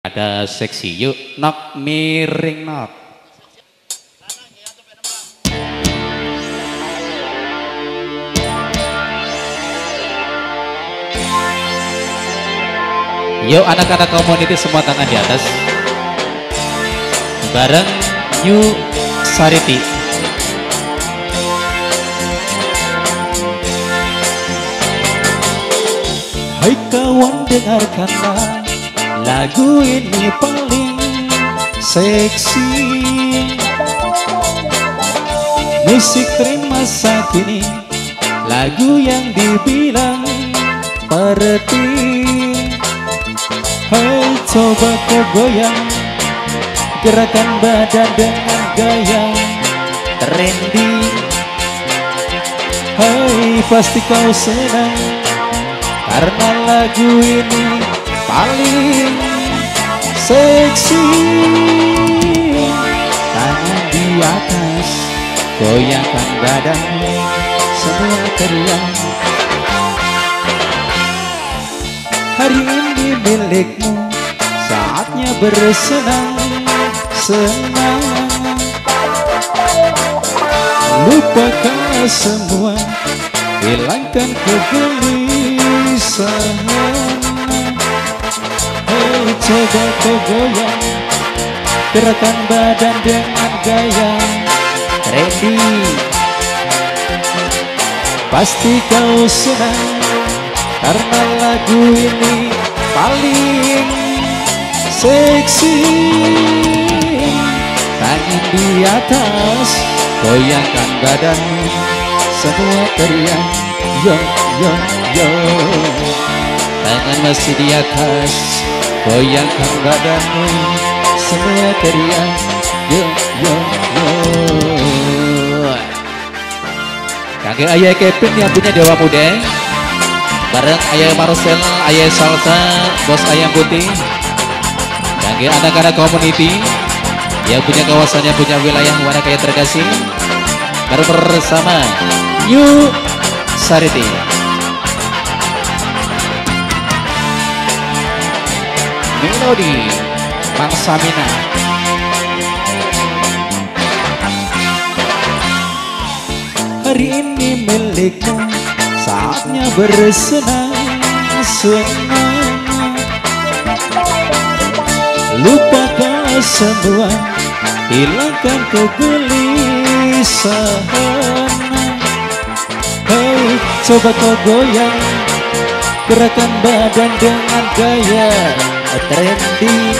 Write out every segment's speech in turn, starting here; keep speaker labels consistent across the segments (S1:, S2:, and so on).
S1: Ada seksi, yuk nok miring nok. Yuk anak-anak komuniti semua tangan di atas. Bareng New Sariti. Hai kawan, dengarkanlah lagu ini paling seksi. Musik tren masa kini, lagu yang dibilang pereti. Hai coba kau goyang, gerakan badan dengan gaya trendy. Hai pasti kau senang, karena lagu ini paling seksi. Tangan di atas, goyangkan badanmu, semua teriak. Hari ini milikmu, saatnya bersenang-senang. Lupakan semua, hilangkan kegelisahan. Hei coba kau goyang, gerakan badan dengan gaya trendy. Pasti kau senang, karena lagu ini paling seksi. Tangan di atas, goyangkan badanmu, semua teriak yo yo yo. Tangan masih di atas, goyangkan badanmu, semua teriak yo yo yo. Kakek ayah Kevin yang punya Dewa Muda, bareng ayah Marcel, ayah Salsa, bos ayam putih. Kakek anak-anak community yang punya kawasannya, punya wilayah warna kaya terkasih, baru bersama New Sariti. Melodi Mang Samina. Hari ini milikmu, saatnya bersenang-senang. Lupakan semua, hilangkan kegelisahan. Hei coba kau goyang, gerakan badan dengan gaya trendy.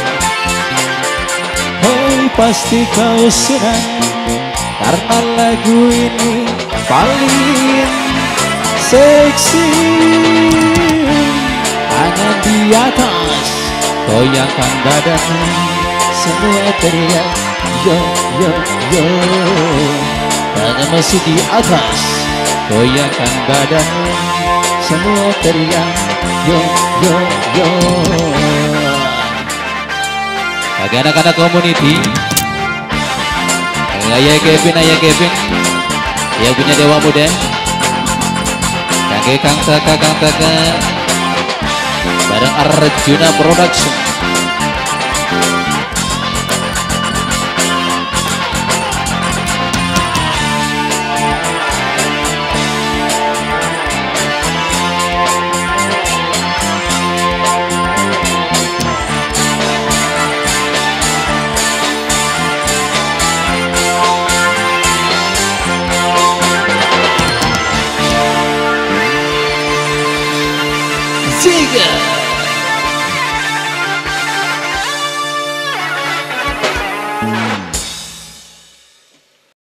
S1: Hei pasti kau senang, karena lagu ini paling seksi. Tangan di atas, goyangkan badanmu, semua teriak yo yo yo. Tangan masih di atas, goyangkan badanmu, semua teriak yo yo yo. Bagi anak-anak community, ayah Kevin yang punya Dewa Muda, kakek Kang Taka, bareng Arjuna Production. Tiga